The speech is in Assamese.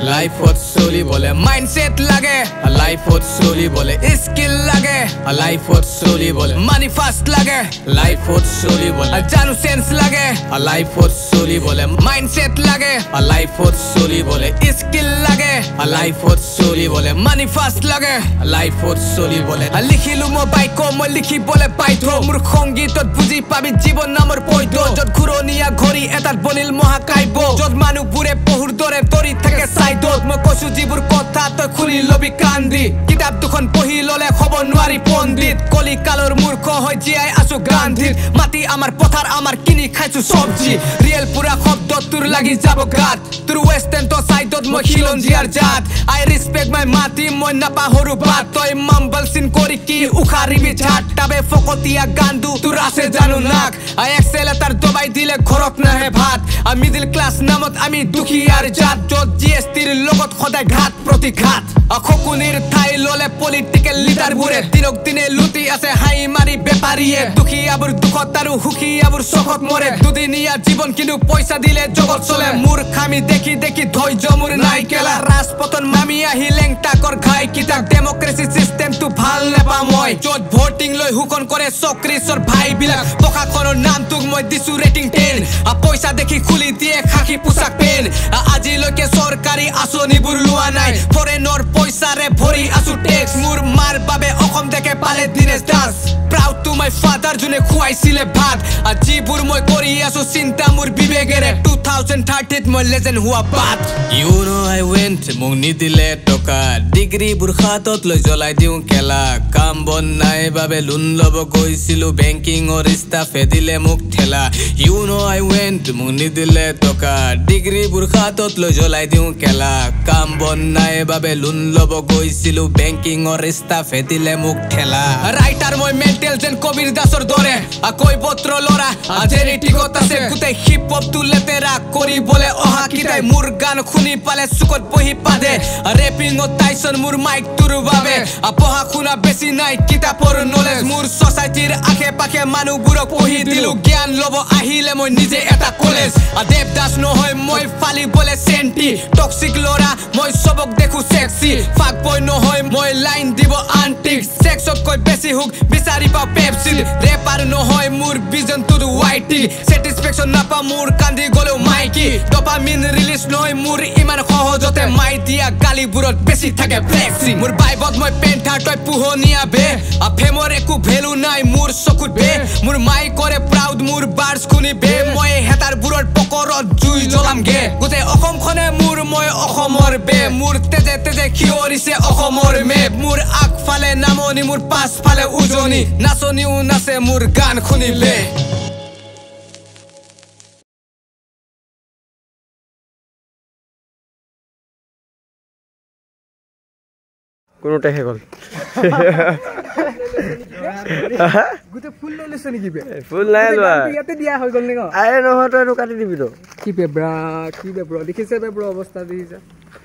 লাইফত চলিবলে মাইন্ডসেট লাগে লাইফত চলিবলে স্কিল লাগে লাইফত চলিবলে মানি ফাস্ট লাগে লাইফত চলিবলে জানো সেন্স লাগে লাইফত চলিবলে মাইন্ডসেট লাগে লাইফত চলিবলে স্কিল লাগে লাইফত চলিবলে মানি ফাস্ট লাগে লাইফত চলিবলে লিখিলো মই বাইক মই লিখিবলে পাইথ মোৰ সংগীতত বুজি পাবি জীৱন নামৰ পৈধ যত ঘুৰণীয়া ঘড়ী এটাত বনিল মহাকাব্য যত মানুহবোৰে পহুৰ দৰে দৰি থাকে চাইডত মই কৈছো যিবোৰ কথা তই খুলি লবি কান্দি কিতাপ দুখন পঢ়ি ললে হ'ব নোৱাৰি পণ্ডিত কলিকালৰ মূৰ্খ হৈ জীয়াই আছো গান্ধীৰ মাটি আমাৰ পথাৰ আমাৰ কিনি খাইছো চব্জি ৰিয়েল পুৰা শব্দ তোৰ লাগি যাব গাত তোৰ ৱেষ্টাৰ্ণ চাইডত মই খিলঞ্জীয়াৰ জাত আই ৰেছপেক্ট মাই মাটি মই নাপাহৰো বাট তই মাম্বল চিন কৰি কি উখাৰিবি ঝাট তাবে ফকতীয়া গান্দু তোৰ আছে জানো নাক আই এক্সেল এটাৰ দবাই দিলে ঘৰত নাহে ভাত মিডিল ক্লাছ নামত আমি দুখীয়াৰ জাত যত জিএছটিৰ লগত সদায় ঘাট প্ৰতিঘাত খকুনিৰ ঠাই ললে পলিটিকেল লিডাৰবোৰে দিনক দিনে লুটি আছে হাই মাৰি বেপাৰীয়ে দুখীয়াবোৰ দুখত আৰু সুখীয়াবোৰ চখত মৰে দুদিনীয়া জীৱন কিন্তু পইচা দিলে জগত চলে মোৰ খামি দেখি দেখি ধৈৰ্য মোৰ নাই কেলা ৰাজপথন মামি আহি লেংটাকৰ ঘাই কিতাপ ডেমক্ৰেসি সিস্টেমটো ভাল নেপাওঁ মই যত ভোটিং লৈ হুকন কৰে চক্ৰিছৰ ভাইবিলাক প্ৰশাসনৰ নামটোক মই দিছো ৰেটিং 10 পইচা দেখি খুলি দিয়ে খাকি পোছাক পেন আজিলৈকে চৰকাৰী আঁচনিবোৰ লোৱা নাই ফৰেনৰ পইচাৰে ভৰি আছো টেক্স মোৰ মাৰ বাবে অসম দেখে পালে Dinesh Das proud to my father যোনে খুৱাইছিলে ভাত যিবোৰ মই কৰি আছো চিন্তা মোৰ বিবেকেৰে 2030 মই লেজেণ্ড হোৱা বাট ইউ নো আই ৱেন্ট মোক নিদিলে টকা ডিগ্ৰীবোৰ হাতত লৈ জ্বলাই দিওঁ কেলা কাম বন নাই বাবে লোন ল'ব গৈছিলো বেংকিঙৰ ষ্টাফে দিলে মোক ঠেলা ইউ নো আই ৱেন্ট মোক নিদিলে টকা ডিগ্ৰীবোৰ হাতত লৈ জ্বলাই দিওঁ কেলা কাম বন নাই বাবে লোন ল'ব গৈছিলো বেংকিঙৰ ষ্টাফে দিলে মোক ঠেলা ৰাইটাৰ মই মেণ্টেল যেন কবিৰ দাসৰ দৰে কৈ পত্ৰ লৰা আজিৰ টিকট আছে গোটেই হিপ হপ তো লেতেৰা কৰিবলে অহা কিটাই মোৰ গান শুনি পালে চুকত বহি পাদে ৰেপিঙত টাইছন মোৰ মাইক তোৰ বাবে পঢ়া শুনা বেছি নাই কিতাপৰ নলেজ মোৰ সোসাইটিৰ আশে পাশে মানুহবোৰক পঢ়ি দিলো জ্ঞান ল'ব আহিলে মই নিজে এটা কলেজ দেৱদাস নহয় মই ফালিবলে চেণ্টি টক্সিক লৰা মই সবক দেখো সেক্সি ফাক বয় নহয় মই লাইন দিব আন্টিক সেক্সতকৈ বেছি হুক বিচাৰি পাওঁ পেপচি ৰেপাৰ নহয় মোৰ ভিজন টু ৱাইটি সেটিসফেকশন নাপা মোৰ কান্দি গলেও মাইকি ডপামিন ৰিলিজ নহয় মোৰ ইমান সহজতে মাই দিয়া গালিবোৰত বেছি থাকে ফ্লেক্সিং মোৰ বাইবত মই পেণ্টাৰ তই পোহনীয়া বে ফেমৰ একো ভেলু নাই মোৰ চকুত বে মোৰ মাই কৰে প্ৰাউড মোৰ বাৰ্ডছ শুনি বে মই হেতাৰবোৰৰ পকৰত জুই জ্বলামগে গোটেই অসমখনে মোৰ মই অসমৰ বে মোৰ তেজে তেজে খিয়ৰিছে অসমৰ মেপ মোৰ আগফালে নামনি মোৰ পাছফালে উজনি নাচনিও নাচে মোৰ গান শুনিলে কোনোটা হে গল গুতে ফুল লৈ লৈছ নেকি বে ফুল নাই লোৱা ইয়াতে দিয়া হৈ গল নেকি আৰে নহয় তই কাটি দিবি তো কি বেব্ৰা দেখিছে বেব্ৰা অৱস্থা দেখিছে